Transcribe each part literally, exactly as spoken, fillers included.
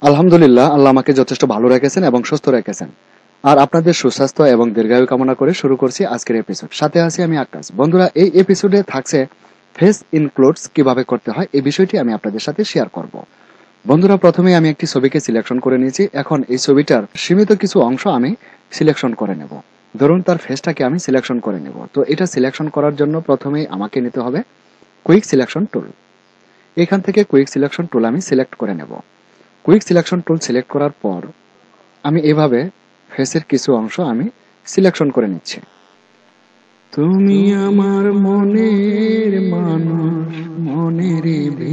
আলহামদুলিল্লাহ, আল্লাহ আমাকে যথেষ্ট ভালো রেখেছেন এবং সুস্থ রেখেছেন। আর আপনাদের সুস্বাস্থ্য এবং দীর্ঘায়ু কামনা করে শুরু করছি আজকের এপিসোড। সাথে আছি আমি আকাশ। বন্ধুরা, এই এপিসোডে থাকছে ফেস ইনক্লুডস কিভাবে করতে হয়, এই বিষয়টি আমি আপনাদের সাথে শেয়ার করব। বন্ধুরা, প্রথমে আমি একটি ছবিকে সিলেকশন করে নিয়েছি। এখন এই ছবিটার সীমিত কিছু অংশ আমি সিলেকশন করে নেব। ধরুন তার ফেসটাকে আমি সিলেকশন করে নেব। তো এটা সিলেকশন করার জন্য প্রথমেই আমাকে নিতে হবে কুইক সিলেকশন টুল। এখান থেকে কুইক সিলেকশন টুল আমি সিলেক্ট করে নেব। কুইক সিলেকশন টুল সিলেক্ট করার পর আমি এভাবে ফেসের কিছু অংশ আমি সিলেকশন করে নিচ্ছি। তুমি আমার মনের মানুষ, মনের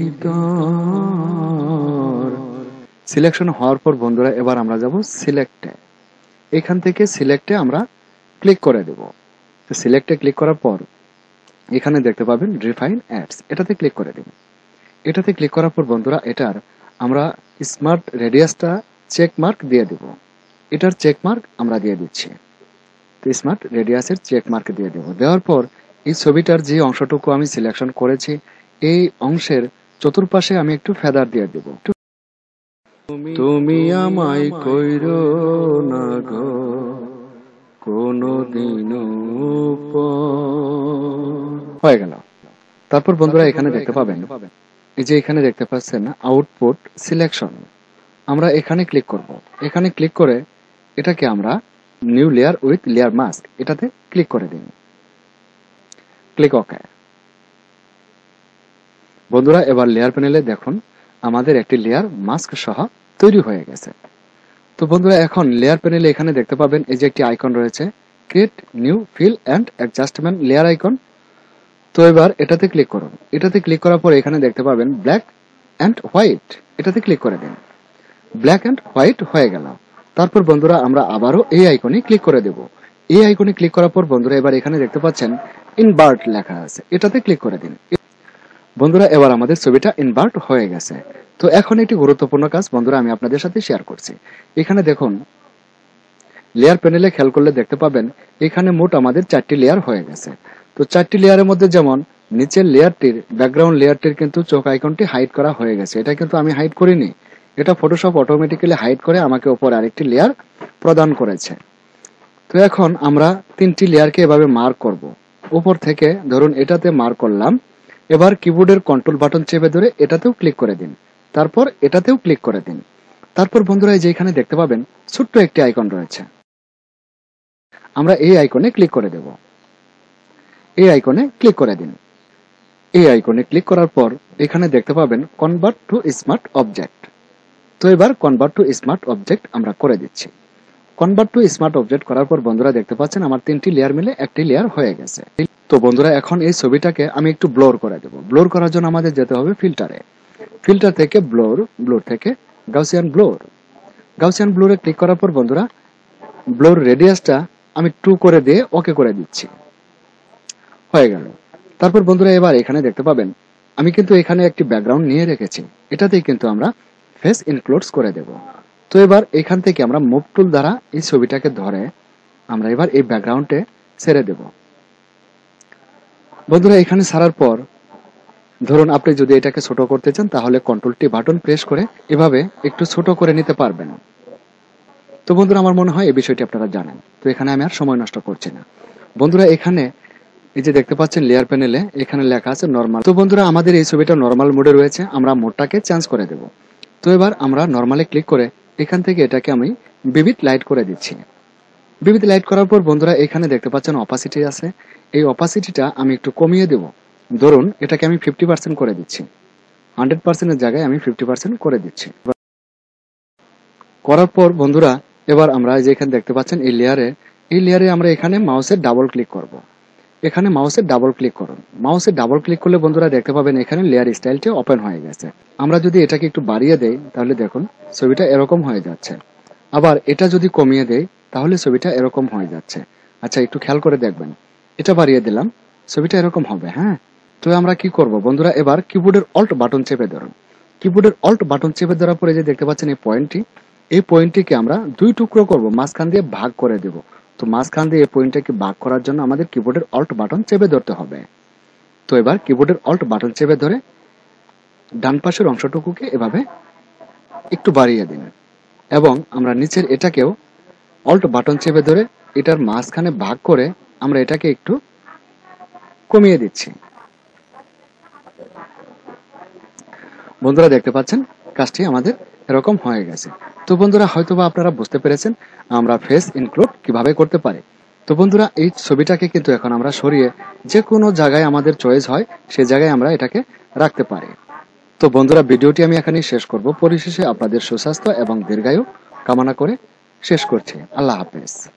ভিতর। সিলেকশন হওয়ার পর বন্ধুরা, এবার আমরা যাব সিলেক্টে। এখান থেকে সিলেক্টে আমরা ক্লিক করে দেব। তো সিলেক্টে ক্লিক করার পর এখানে দেখতে পাবেন রিফাইন অ্যাডস, এটাতে ক্লিক করে দেব। এটাতে ক্লিক করার পর বন্ধুরা, এটার আমরা স্মার্ট রেডিয়াসটা চেক মার্ক দিয়ে দেব। এটার চেক মার্ক আমরা দিয়ে দিচ্ছি। তো স্মার্ট রেডিয়াসের চেক মার্ক দিয়ে দেব। দেওয়ার পর এই ছবিটার যে অংশটুকু আমি সিলেকশন করেছি, এই অংশের চতুর্পাশে আমি একটু ফেদার দিয়ে দেব। তুমি আমায় কইরো না গো কোনদিনও হয়ে গেল। তারপর বন্ধুরা এখানে দেখতে পাবেন, এই যে এখানে দেখতে পাচ্ছেন আউটপুট সিলেকশন, আমরা এখানে ক্লিক করব। এখানে ক্লিক করে এটাকে আমরা new layer with layer mask, এটাতে ক্লিক করে দিন। Click okay. বন্ধুরা, এবার লেয়ার প্যানেলে দেখুন আমাদের একটি লেয়ার মাস্ক সহ তৈরি হয়ে গেছে। তো বন্ধুরা, এখন লেয়ার প্যানেলে এখানে দেখতে পাবেন এই যে একটি আইকন রয়েছে, create new fill and adjustment layer icon. তো এবার এটাতে ক্লিক করুন। এটাতে ক্লিক করার পর এখানে দেখতে পাবেন ব্ল্যাক অ্যান্ড হোয়াইট, এটাতে ক্লিক করে দিন। ব্ল্যাক অ্যান্ড হোয়াইট হয়ে গেল। তারপর বন্ধুরা আমরা আবারও এই আইকনে ক্লিক করে দেব। এই আইকনে ক্লিক করার পর বন্ধুরা এবার এখানে দেখতে পাচ্ছেন ইনভার্ট লেখা আছে, এটাতে ক্লিক করে দিন। বন্ধুরা, এবার আমাদের ছবিটা ইনভার্ট হয়ে গেছে। তো এখন একটি গুরুত্বপূর্ণ কাজ বন্ধুরা আমি আপনাদের সাথে শেয়ার করছি। এখানে দেখুন লেয়ার প্যানেলে খেয়াল করলে দেখতে পাবেন এখানে মোট আমাদের চারটি লেয়ার হয়ে গেছে। তো চারটি লেয়ারের মধ্যে যেমন নিচের লেয়ারটির ব্যাকগ্রাউন্ড লেয়ারটির কিন্তু চোখ আইকনটি হাইড করা হয়ে গেছে। এটা কিন্তু আমি হাইড করিনি, এটা ফটোশপ অটোমেটিক্যালি হাইড করে আমাকে উপর আরেকটি লেয়ার প্রদান করেছে। তো এখন আমরা তিনটি লেয়ারকে এভাবে মার্ক করব। উপর থেকে ধরুন এটাতে মার্ক করলাম। এবার কিবোর্ডের কন্ট্রোল বাটন চেপে ধরে এটাতেও ক্লিক করে দিন, তারপর এটাতেও ক্লিক করে দিন। তারপর বন্ধুরা এই যে এখানে দেখতে পাবেন ছোট্ট একটি আইকন রয়েছে, আমরা এই আইকনে ক্লিক করে দেব। এই আইকনে ক্লিক করে দিন। এই আইকনে ক্লিক করার পর এখানে দেখতে পাবেন কনভার্ট টু স্মার্ট অবজেক্ট। তো এবার কনভার্ট টু স্মার্ট অবজেক্ট আমরা করে দিচ্ছি। কনভার্ট টু স্মার্ট অবজেক্ট করার পর বন্ধুরা দেখতে পাচ্ছেন আমার তিনটি লেয়ার মিলে একটি লেয়ার হয়ে গেছে। তো বন্ধুরা এখন এই ছবিটাকে আমি একটু ব্লোর করে দেব। ব্লোর করার জন্য আমাদের যেতে হবে ফিল্টারে। ফিল্টার থেকে ব্লোর, ব্লোর থেকে গাউসিয়ান ব্লোর। গাউসিয়ান ব্লোরে ক্লিক করার পর বন্ধুরা ব্লোর রেডিয়াসটা আমি টু করে দিয়ে ওকে করে দিচ্ছি। হয়ে গেল। তারপর বন্ধুরা এবার এখানে দেখতে পাবেন আমি কিন্তু এখানে একটি ব্যাকগ্রাউন্ড নিয়ে রেখেছি, এটাতেই কিন্তু আমরা ফেস ইনক্লুডস করে দেব। তো এবার এখান থেকে আমরা মুভ টুল দ্বারা এই ছবিটাকে ধরে আমরা এবার এই ব্যাকগ্রাউন্ডে ছেড়ে দেব। বন্ধুরা এখানে ছাড়ার পর ধরুন আপনি যদি এটাকে ছোট করতে চান তাহলে কন্ট্রোল টি বাটন প্রেস করে এভাবে একটু ছোট করে নিতে পারবেন। তো বন্ধুরা আমার মনে হয় এই বিষয়টি আপনারা জানেন। তো এখানে আমি আর সময় নষ্ট করছি না। বন্ধুরা এখানে এই যে দেখতে পাচ্ছেন লেয়ার প্যানেলে এখানে লেখা আছে নরমাল। তো বন্ধুরা আমাদের এই ছবিটা নরমাল মোডে রয়েছে, আমরা মোডটাকে চেঞ্জ করে দেব। তো এবার আমরা নরমালে ক্লিক করে এখান থেকে এটাকে আমি ভিভিড লাইট করে দিচ্ছি। ভিভিড লাইট করার পর বন্ধুরা এখানে দেখতে পাচ্ছেন অপাসিটি আছে, এই অপাসিটিটা আমি একটু কমিয়ে দেব। ধরুন এটাকে আমি ফিফটি পার্সেন্ট করে দিচ্ছি, হান্ড্রেড পার্সেন্টের জায়গায় আমি ফিফটি পার্সেন্ট করে দিচ্ছি। করার পর বন্ধুরা এবার আমরা যে এখানে দেখতে পাচ্ছেন এই লেয়ারে, এই লেয়ারে আমরা এখানে মাউসের ডাবল ক্লিক করব। এখানে মাউসের ডাবল ক্লিক করুন। মাউসের ডাবল ক্লিক করলে বন্ধুরা দেখতে পাবেন এখানে লেয়ার স্টাইলটি ওপেন হয়ে গেছে। আমরা যদি এটাকে একটু বাড়িয়ে দেই তাহলে দেখুন ছবিটা এরকম হয়ে যাচ্ছে। আবার এটা যদি কমিয়ে দেই তাহলে ছবিটা এরকম হয়ে যাচ্ছে। আচ্ছা একটু খেয়াল করে দেখবেন, এটা বাড়িয়ে দিলাম, ছবিটা এরকম হবে। হ্যাঁ, তো আমরা কি করব বন্ধুরা, এবার কিবোর্ডের অল্ট বাটন চেপে ধরুন। কিবোর্ডের অল্ট বাটন চেপে ধরার পরে যে দেখতে পাচ্ছেন এই পয়েন্টটি, এই পয়েন্টটিকে আমরা দুই টুকরো করব, মাঝখান দিয়ে ভাগ করে দেব। তো মাঝখান দিয়ে এই পয়েন্টটাকে ভাগ করার জন্য আমাদের কিবোর্ডের অল্ট বাটন চেপে ধরতে হবে। তো এবার কিবোর্ডের অল্ট বাটন চেপে ধরে ডান পাশের অংশটুকুকে এভাবে একটু বাড়িয়ে দিন। এবং আমরা নিচের এটাকেও অল্ট বাটন চেপে ধরে এটার মাঝখানে ভাগ করে আমরা এটাকে একটু কমিয়ে দিচ্ছি। বন্ধুরা দেখতে পাচ্ছেন কাজটি আমাদের এরকম হয়ে গেছে। তো বন্ধুরা হয়তোবা আপনারা বুঝতে পেরেছেন আমরা ফেস ইনক্লুড কিভাবে করতে পারি। তো বন্ধুরা এই ছবিটাকে কিন্তু এখন আমরা সরিয়ে যে কোনো জায়গায় আমাদের চয়েস হয় সেই জায়গায় আমরা এটাকে রাখতে পারি। তো বন্ধুরা ভিডিওটি আমি এখানেই শেষ করব। পরিশেষে আপনাদের সুস্বাস্থ্য এবং দীর্ঘায়ু কামনা করে শেষ করছি। আল্লাহ হাফেজ।